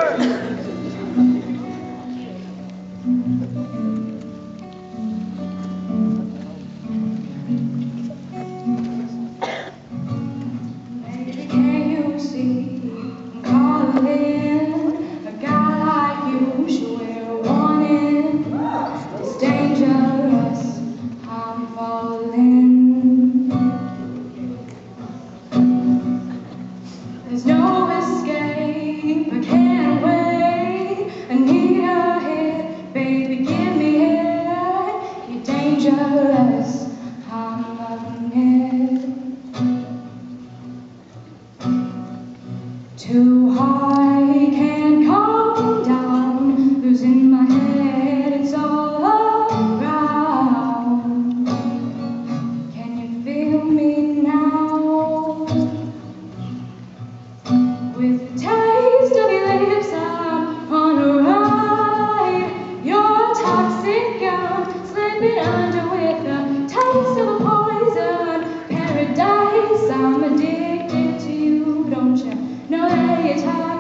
There's no escape, I can't wait. I need a hit, baby, give me it. You're dangerous, I'm loving it. Too high, can't come down. Losing my head, it's all around. Can you feel me now? With the taste of your lips, I'm on a ride. You're a toxic gun, slipping under with the taste of a poison paradise. I'm addicted to you, don't you know that you're tired?